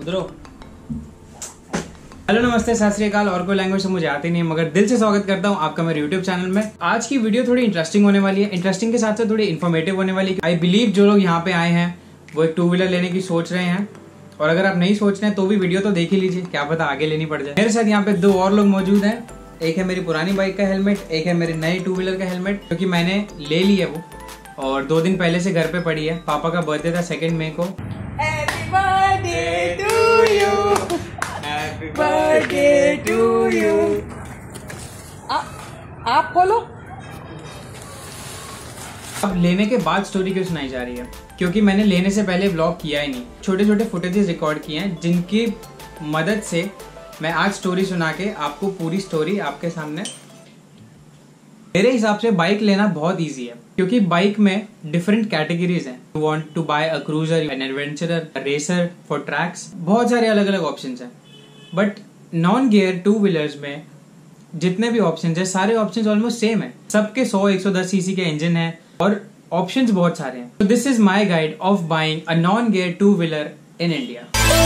सुधरो। Hello नमस्ते सत श्री अकाल। और कोई लैंग्वेज तो मुझे आती नहीं है, मगर दिल से स्वागत करता हूँ आपका मेरे यूट्यूब चैनल में। आज की वीडियो थोड़ी इंटरेस्टिंग होने वाली है, इंटरेस्टिंग के साथ साथ थोड़ी इन्फॉर्मेटिव होने वाली है। आई बिलीव जो लोग यहाँ पे आए हैं वो एक 2 व्हीलर लेने की सोच रहे हैं, और अगर आप नहीं सोच रहे हैं तो भी वीडियो तो देख ही लीजिए, क्या पता आगे लेनी पड़ जाए। मेरे साथ यहाँ पे 2 और लोग मौजूद हैं। एक है मेरी पुरानी बाइक का हेलमेट, एक है मेरी नई 2 व्हीलर का हेलमेट, क्योंकि मैंने ले ली है वो, और 2 दिन पहले से घर पे पड़ी है। पापा का बर्थडे था 2 मई को। Happy birthday to you. Happy birthday to you. आप खोलो। अब लेने के बाद स्टोरी क्यों सुनाई जा रही है? क्योंकि मैंने लेने से पहले व्लॉग किया ही नहीं। छोटे छोटे फुटेजेस रिकॉर्ड किए हैं, जिनकी मदद से मैं आज स्टोरी सुना के आपको पूरी स्टोरी आपके सामने। मेरे हिसाब से बाइक लेना बहुत इजी है, क्योंकि बाइक में डिफरेंट कैटेगरीज हैं। You want to buy a cruiser, an adventurer, racer, for tracks, बहुत सारे अलग अलग ऑप्शंस हैं। बट नॉन गियर 2 व्हीलर्स में जितने भी ऑप्शंस हैं, सारे ऑप्शंस ऑलमोस्ट सेम है। सबके 100-110 सीसी के इंजन है और ऑप्शंस बहुत सारे हैं। So this is my guide of buying a non-gear 2 wheeler in India.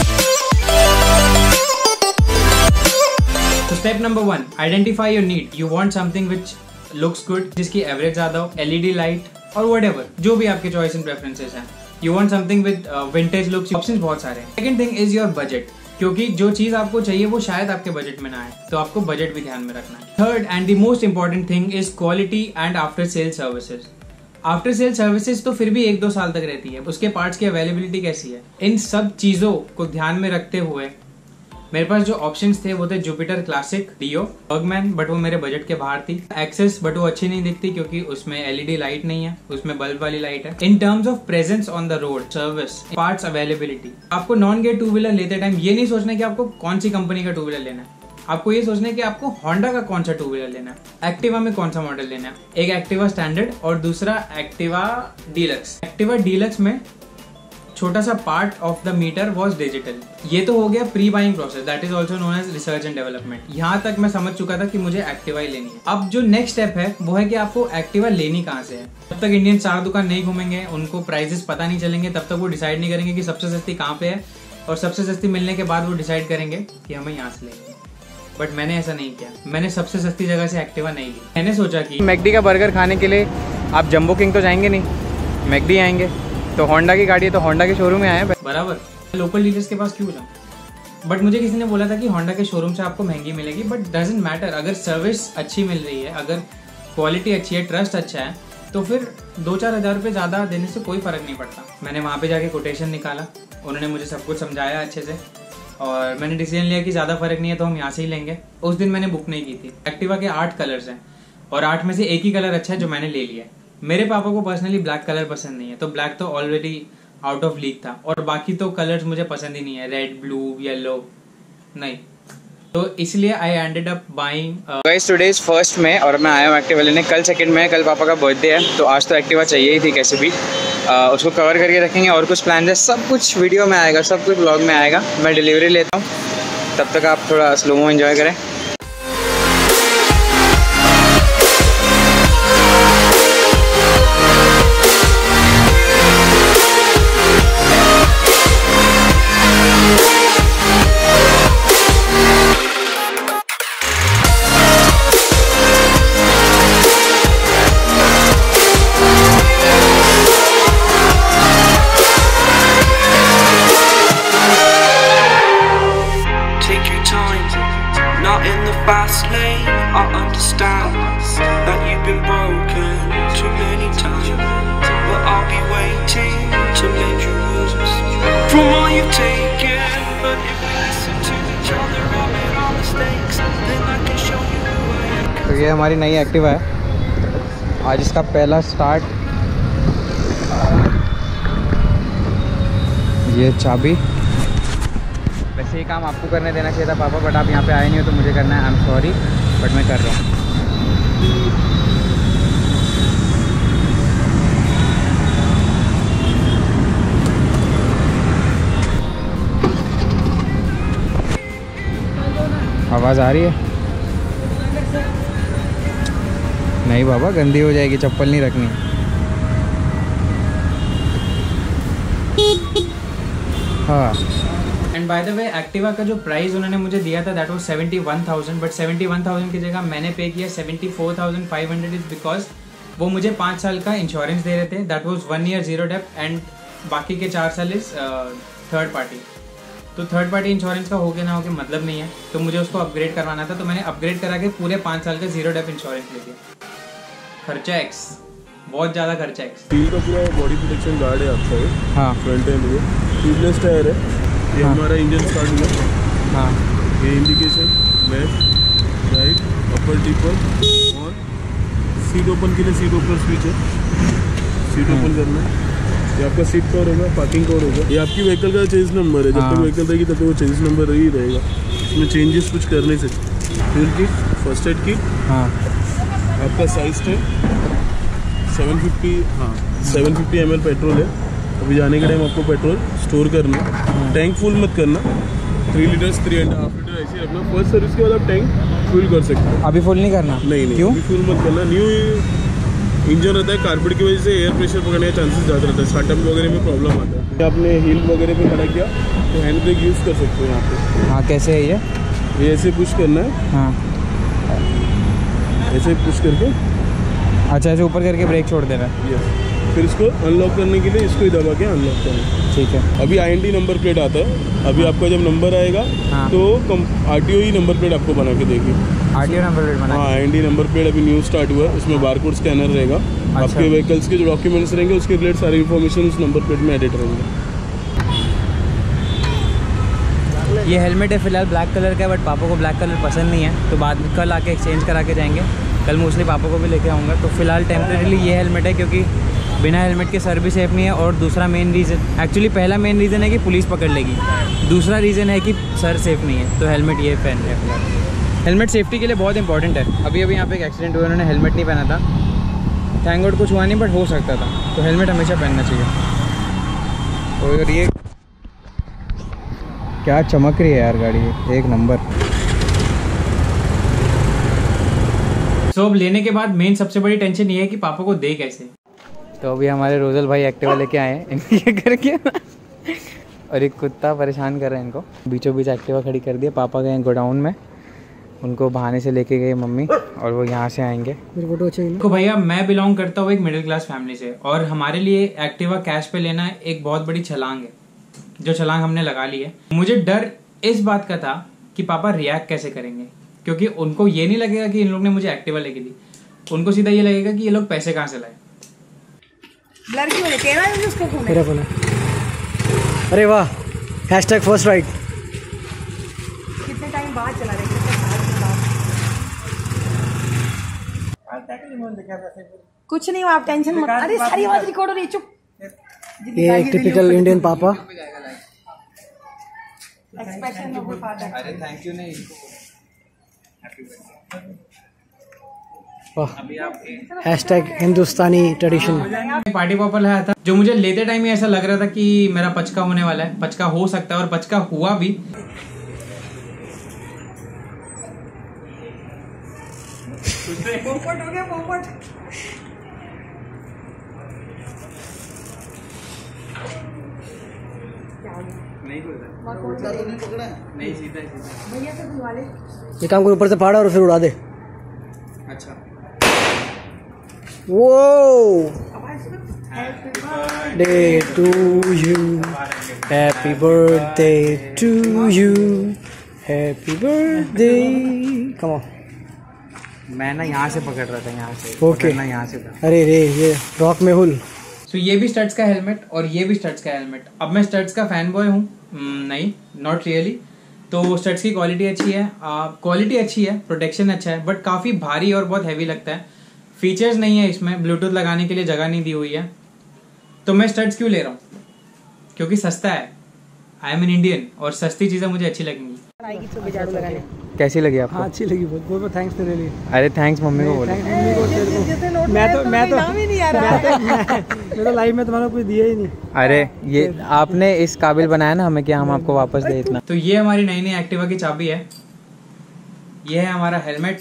So step number 1, identify your need. You want something which looks good, जिसकी एवरेज ज्यादा हो, LED लाइट और whatever, जो भी आपके चॉइस एंड प्रेफरेंसेस हैं। You want something with vintage looks. Options बहुत सारे हैं। Second thing is your budget, क्योंकि जो चीज आपको चाहिए वो शायद आपके बजट में ना आए, तो आपको बजट भी ध्यान में रखना है। Third and the most important thing is quality and after sale services. After sale services तो फिर भी 1-2 साल तक रहती है। उसके पार्ट्स की अवेलेबिलिटी कैसी है, इन सब चीजों को ध्यान में रखते हुए मेरे पास जो ऑप्शंस थे वो थे Jupiter classic, Dio, Burgman, but वो मेरे बजट के बाहर थी। एक्सेस, बट वो अच्छी नहीं दिखती क्योंकि उसमें LED लाइट नहीं है, उसमें बल्ब वाली लाइट है। In terms of presence on the road, service, parts availability, आपको नॉन गियर 2 व्हीलर लेते टाइम ये नहीं सोचना है कि आपको कौन सी कंपनी का 2 व्हीलर लेना है। आपको ये सोचना है कि आपको होंडा का कौन सा 2 व्हीलर लेना है, एक्टिवा में कौन सा मॉडल लेना है। एक एक्टिवा स्टैंडर्ड और दूसरा एक्टिवा डीलक्स। एक्टिवा डीलक्स में छोटा सा part of the meter was digital. ये तो हो गया pre buying process, that is also known as research and development. यहाँ तक मैं समझ चुका था कि मुझे एक्टिवा ही लेनी है। अब जो नेक्स्ट स्टेप है वो है कि आपको एक्टिवा लेनी कहाँ से है। जब तक इंडियन 4 दुकान नहीं घूमेंगे, उनको प्राइसेस पता नहीं चलेंगे, तब तक वो डिसाइड नहीं करेंगे कि सबसे सस्ती कहाँ पे है, और सबसे सस्ती मिलने के बाद वो डिसाइड करेंगे कि हमें यहाँ से लेंगे। बट मैंने ऐसा नहीं किया, मैंने सबसे सस्ती जगह से एक्टिवा नहीं ली। मैंने सोचा कि मैकडी का बर्गर खाने के लिए आप जंबो किंग तो जाएंगे नहीं, मैकडी आएंगे, तो होंडा की गाड़ी है तो होंडा के शोरूम में आए बराबर, लोकल डीलर्स के पास क्यों जाऊँ। बट मुझे किसी ने बोला था कि होंडा के शोरूम से आपको महंगी मिलेगी, बट डजंट मैटर। अगर सर्विस अच्छी मिल रही है, अगर क्वालिटी अच्छी है, ट्रस्ट अच्छा है, तो फिर 2-4 हज़ार रुपये ज़्यादा देने से कोई फ़र्क नहीं पड़ता। मैंने वहाँ पे जाके कोटेशन निकाला, उन्होंने मुझे सब कुछ समझाया अच्छे से, और मैंने डिसीजन लिया कि ज़्यादा फर्क नहीं है तो हम यहाँ से ही लेंगे। उस दिन मैंने बुक नहीं की थी। एक्टिवा के 8 कलर्स हैं और 8 में से एक ही कलर अच्छा है जो मैंने ले लिया है। मेरे पापा को पर्सनली ब्लैक कलर पसंद नहीं है, तो ब्लैक तो ऑलरेडी आउट ऑफ लीग था, और बाकी तो कलर्स मुझे पसंद ही नहीं है, रेड, ब्लू, येलो नहीं, तो इसलिए I ended up buying. Guys today is 1 मई और मैं आया हूँ एक्टिवा लेने। कल 2 मई, कल पापा का बर्थडे है, तो आज तो एक्टिवा चाहिए ही थी कैसे भी। उसको कवर करके रखेंगे, और कुछ प्लान है, सब कुछ वीडियो में आएगा, सब कुछ ब्लॉग में आएगा। मैं डिलीवरी लेता हूँ, तब तक आप थोड़ा स्लोमो एंजॉय करें। Fast lane, I understand that you've been broken too many times, but I'll be waiting to mend your wounds from all you've taken. But if we listen to each other, admit our mistakes, then I can show you who I am. तो ये हमारी नई Activa है, आज इसका पहला start. ये चाबी, वैसे ये काम आपको करने देना चाहिए था पापा, बट आप यहाँ पे आए नहीं हो तो मुझे करना है। आई एम सॉरी, बट मैं कर रहा हूँ। आवाज़ आ रही है? नहीं बाबा, गंदी हो जाएगी, चप्पल नहीं रखनी। हाँ, and and by the way Activa का जो प्राइस उन्होंने मुझे दिया था दैट वाज 71,000, बट 71,000 की जगह मैंने पे किया 74,500 इज बिकॉज वो मुझे 5 साल का इंश्योरेंस दे रहे थे, that was 1 year 0 depth and बाकी के 4 साल इज थर्ड पार्टी। तो थर्ड पार्टी इंश्योरेंस का हो गया ना हो गया मतलब नहीं है, तो मुझे उसको अपग्रेड करवाना था, तो मैंने अपग्रेड करा के पूरे 5 साल का 0 डेप्थ इंश्योरेंस ले दिया। खर्चा एक्स, बहुत ज़्यादा खर्चा एक्स। व्हील का पूरा बॉडी प्रोटेक्शन गार्ड है आपका ये। हाँ फ्रंट एंड में ट्यूबलेस टायर है ये। हाँ। हमारा इंजन स्टार्ट हुआ। हाँ ये indication left right upper dipper और सीट ओपन के लिए सीट ओपन स्विच है, सीट ओपन करना है। ये आपका सीट कवर होगा, पार्किंग कवर होगा। ये आपकी व्हीकल का चेंज नंबर है, जब तक व्हीकल रहेगी तब तक वो चेंज नंबर ही रहेगा, इसमें चेंजेस कुछ कर नहीं सकते। Fuel kit, first aid kit, हाँ आपका साइज है 750, हाँ 750 ml पेट्रोल है। अभी जाने के टाइम आपको पेट्रोल स्टोर करना, टैंक फुल मत करना, 3 लीटर्स 3.5 लीटर ऐसे रखना। फर्स्ट सर्विस के बाद आप टैंक फुल कर सकते हो। अभी फुल नहीं करना? नहीं क्यों? अभी फुल मत करना। न्यू इंजन रहता है, कारपेट की वजह से एयर प्रेशर पकड़ने का चांसेस ज़्यादा रहता है, स्टार्टअप वगैरह में प्रॉब्लम आता है। आपने हील वगैरह पे खड़ा किया तो हैंड ब्रेक यूज़ कर सकते हो यहाँ पे। हाँ कैसे है ये ऐसे पुश करना है। हाँ ऐसे पुश करके, अच्छा ऐसे ऊपर करके ब्रेक छोड़ देना है। यस। फिर इसको अनलॉक करने के लिए इसको ही दबा के अनलॉक करना। ठीक है। अभी IND नंबर प्लेट आता है, अभी आपका जब नंबर आएगा हाँ। तो RTO ही नंबर प्लेट आपको बना के देगी। RTO नंबर प्लेट बना? हाँ IND नंबर प्लेट अभी न्यू स्टार्ट हुआ है, उसमें बारकोड स्कैनर रहेगा। आपके व्हीकल्स के जो डॉक्यूमेंट्स रहेंगे उसके रिलेटेड सारी इन्फॉर्मेशन उस नंबर प्लेट में एडिट रहेंगे। ये हेलमेट है फिलहाल ब्लैक कलर का है, बट पापा को ब्लैक कलर पसंद नहीं है, तो बाद में कल आके एक्सचेंज करा के जाएंगे। कल मोस्टली पापा को भी लेके आऊँगा। तो फिलहाल टेम्परेरीली ये हेलमेट है, क्योंकि बिना हेलमेट के सर भी सेफ नहीं है। और दूसरा मेन रीज़न, एक्चुअली पहला मेन रीज़न है कि पुलिस पकड़ लेगी, दूसरा रीज़न है कि सर सेफ नहीं है, तो हेलमेट ये पहन रहे हैं फिलहाल। हेलमेट सेफ्टी के लिए बहुत इंपॉर्टेंट है। अभी यहाँ पे एक एक्सीडेंट हुआ, उन्होंने हेलमेट नहीं पहना था, थैंक गॉड कुछ हुआ नहीं, बट हो सकता था, तो हेलमेट हमेशा पहनना चाहिए। और ये क्या चमक रही है यार गाड़ी, एक नंबर। सो अब लेने के बाद मेन सबसे बड़ी टेंशन ये है कि पापा को दे कैसे। तो अभी हमारे रोजल भाई एक्टिवा लेके आए हैं ये करके और एक कुत्ता परेशान कर रहा है इनको। बीचों बीच एक्टिवा खड़ी कर दिया। पापा गए गोडाउन में, उनको बहाने से लेके गए मम्मी, और वो यहाँ से आएंगे। मेरे फोटो चाहिए तो भैया, मैं बिलोंग करता हूँ एक मिडिल क्लास फैमिली से, और हमारे लिए एक्टिवा कैश पे लेना एक बहुत बड़ी छलांग है, जो छलांग हमने लगा ली है। मुझे डर इस बात का था कि पापा रिएक्ट कैसे करेंगे, क्योंकि उनको ये नहीं लगेगा कि इन लोग ने मुझे एक्टिवा लेके दी, उनको सीधा ये लगेगा कि ये लोग पैसे कहाँ से लाए। ब्लर क्यों है? तेरा है उसको फोन है। मेरा फोन है। अरे वाह, हैशटैग फर्स्ट राइड। कितने टाइम बाद चला रहे? कुछ नहीं, आप टेंशन मत। अरे सारी आवाज रिकॉर्ड हो रही है, चुप। ये एक टिपिकल इंडियन पापा। Expression of father. अरे थैंक यू नहीं, hashtag Hindustani tradition. Party popper लाया था, जो मुझे लेते टाइम ही ऐसा लग रहा था कि मेरा पचका होने वाला है, पचका हो सकता है, और पचका हुआ भी। पोपट हो गया, पोपट। नहीं पकड़ा, नहीं सीधा भैया से बुलवा ले। ये काम को ऊपर से फाड़ा और फिर उड़ा दे। अच्छा वो day to you, happy birthday to you, happy birthday. Come on. मैं ना यहाँ से पकड़ रहा था, यहाँ से ओके, यहाँ से था। अरे रे, ये रॉक में हुल। तो ये भी स्टड्स का हेलमेट और ये भी स्टड्स का हेलमेट। अब मैं स्टड्स का फैन बॉय हूँ, नहीं नॉट रियली। तो स्टड्स की क्वालिटी अच्छी है, क्वालिटी अच्छी है, प्रोटेक्शन अच्छा है, बट काफ़ी भारी और बहुत हैवी लगता है। फीचर्स नहीं है इसमें, ब्लूटूथ लगाने के लिए जगह नहीं दी हुई है। तो मैं स्टड्स क्यों ले रहा हूँ? क्योंकि सस्ता है। आई एम एन इंडियन, और सस्ती चीज़ें मुझे अच्छी लगेंगी। कैसी लगी आपको? हाँ अच्छी लगी, बहुत बहुत थैंक्स तेरे लिए। अरे थैंक्स मम्मी को बोलो। मैं तो लाइफ में तुम्हारा कुछ दिया ही नहीं। अरे ये आपने इस काबिल बनाया ना हमें कि हम आपको वापस दे इतना। तो ये हमारी नई नई एक्टिवा की चाबी है, ये है हमारा हेलमेट।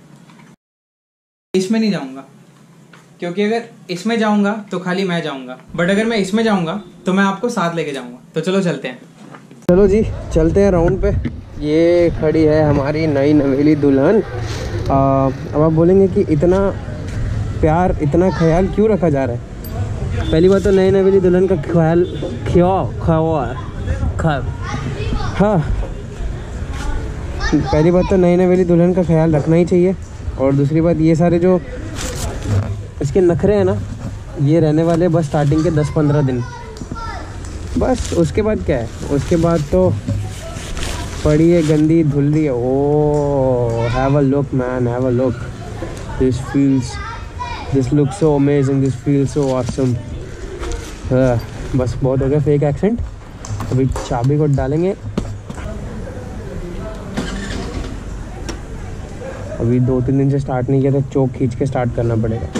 इसमें नहीं जाऊंगा, क्योंकि अगर इसमें जाऊंगा तो खाली मैं जाऊंगा, बट अगर मैं इसमें जाऊंगा तो मैं आपको साथ लेके जाऊंगा। तो चलो चलते हैं। चलो जी चलते हैं राउंड पे। ये खड़ी है हमारी नई नवेली दुल्हन। अब आप बोलेंगे कि इतना प्यार इतना ख्याल क्यों रखा जा रहा है। पहली बात तो नई नवेली दुल्हन का ख्याल हाँ पहली बात तो नई नवेली दुल्हन का ख्याल रखना ही चाहिए। और दूसरी बात ये सारे जो इसके नखरे हैं ना, ये रहने वाले बस स्टार्टिंग के 10-15 दिन, बस उसके बाद क्या है, उसके बाद तो पड़ी है गंदी धुल्ली है। Oh have a look man, have a look, this look so amazing, this feels so awesome. बस बहुत हो गया फेक एक्सेंट। अभी चाबी को डालेंगे। अभी 2-3 दिन से स्टार्ट नहीं किया तो चोक खींच के स्टार्ट करना पड़ेगा।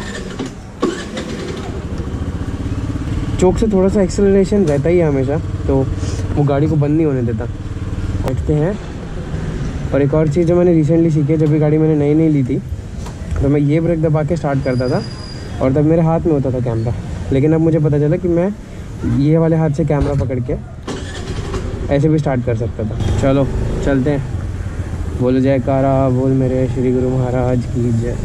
चोक से थोड़ा सा एक्सेलरेशन रहता ही है हमेशा, तो वो गाड़ी को बंद नहीं होने देता। बैठते हैं। और एक और चीज़ जो मैंने रिसेंटली सीखी है, जब भी गाड़ी मैंने नई ली थी तो मैं ये ब्रेक दबा के स्टार्ट करता था और तब मेरे हाथ में होता था कैमरा, लेकिन अब मुझे पता चला कि मैं ये वाले हाथ से कैमरा पकड़ के ऐसे भी स्टार्ट कर सकता था। चलो चलते हैं। बोलो जयकारा बोल मेरे श्री गुरु महाराज की जय।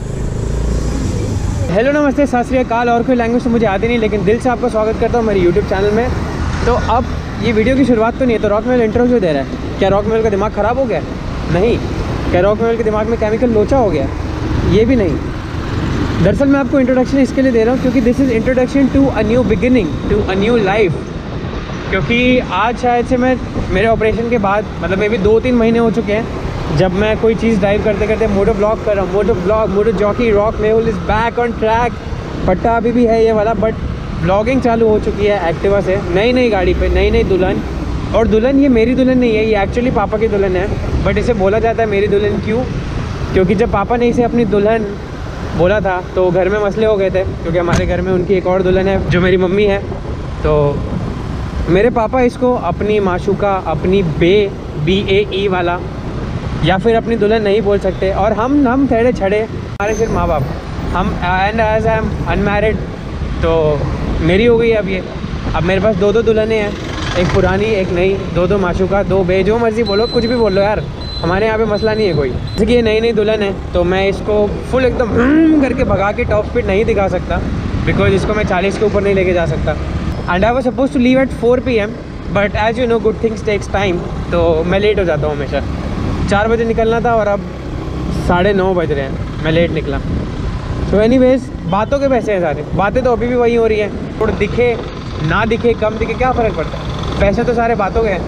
हेलो नमस्ते सत श्री अकाल। और कोई लैंग्वेज तो मुझे आती नहीं, लेकिन दिल से आपका स्वागत करता हूँ मेरे यूट्यूब चैनल में। तो अब ये वीडियो की शुरुआत तो नहीं है, तो रॉकमेल इंट्रो क्यों दे रहा है? क्या रॉकमेल का दिमाग ख़राब हो गया? नहीं। क्या रॉकमेल के दिमाग में केमिकल लोचा हो गया? ये भी नहीं। दरअसल मैं आपको इंट्रोडक्शन इसके लिए दे रहा हूँ क्योंकि this is introduction to a new beginning, to a new life. क्योंकि आज शायद से मैं मेरे ऑपरेशन के बाद, मतलब मे भी 2-3 महीने हो चुके हैं, जब मैं कोई चीज़ ड्राइव करते करते मोटो ब्लॉग कर रहा हूँ। Moto jockey rockmail is back on track. पट्टा अभी भी है ये वाला, बट ब्लॉगिंग चालू हो चुकी है एक्टिवा से, नई गाड़ी पे, नई दुल्हन। और दुल्हन ये मेरी दुल्हन नहीं है, ये एक्चुअली पापा की दुल्हन है, बट इसे बोला जाता है मेरी दुल्हन। क्यों? क्योंकि जब पापा ने इसे अपनी दुल्हन बोला था तो घर में मसले हो गए थे, क्योंकि हमारे घर में उनकी एक और दुल्हन है जो मेरी मम्मी है। तो मेरे पापा इसको अपनी माशूका, अपनी BAE वाला या फिर अपनी दुल्हन नहीं बोल सकते। और हम थोड़े छड़े, हमारे सिर्फ माँ बाप, हम and as I am unmarried, तो मेरी हो गई अब ये। अब मेरे पास 2 दुल्हनें हैं, एक पुरानी एक नई, 2 माशूका, 2 बे, जो मर्जी बोलो, कुछ भी बोलो यार, हमारे यहाँ पे मसला नहीं है कोई। जैसे कि ये नई दुल्हन है तो मैं इसको फुल एकदम करके भगा के टॉप स्पीड नहीं दिखा सकता, बिकॉज इसको मैं 40 के ऊपर नहीं लेके जा सकता। And I was suppose to leave at 4 PM, but as you know good things takes time, तो मैं लेट हो जाता हूँ हमेशा। 4 बजे निकलना था और अब 9:30 बज रहे हैं, मैं लेट निकला। तो एनीवेज, बातों के पैसे हैं सारे, बातें तो अभी भी वही हो रही हैं। थोड़ा दिखे ना दिखे, कम दिखे, क्या फ़र्क पड़ता है? पैसे तो सारे बातों के हैं,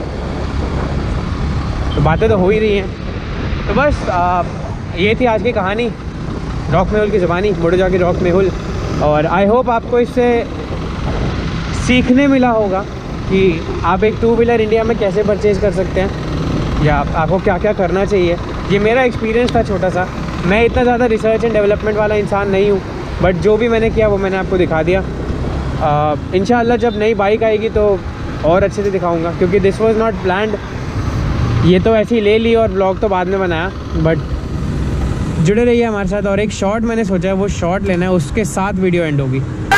तो बातें तो हो ही रही हैं। तो बस ये थी आज की कहानी, रॉकमेल की ज़बानी, मोटो जॉकी रॉकमेल। और आई होप आपको इससे सीखने मिला होगा कि आप एक 2 व्हीलर इंडिया में कैसे परचेज़ कर सकते हैं, या आपको क्या क्या करना चाहिए। ये मेरा एक्सपीरियंस था छोटा सा। मैं इतना ज़्यादा रिसर्च एंड डेवलपमेंट वाला इंसान नहीं हूँ, बट जो भी मैंने किया वो मैंने आपको दिखा दिया। इंशाल्लाह जब नई बाइक आएगी तो और अच्छे से दिखाऊंगा, क्योंकि दिस वाज नॉट प्लान्ड। ये तो ऐसे ही ले ली और ब्लॉग तो बाद में बनाया, बट जुड़े रहिए हमारे साथ। और एक शॉर्ट मैंने सोचा है, वो शॉर्ट लेना है, उसके साथ वीडियो एंड होगी।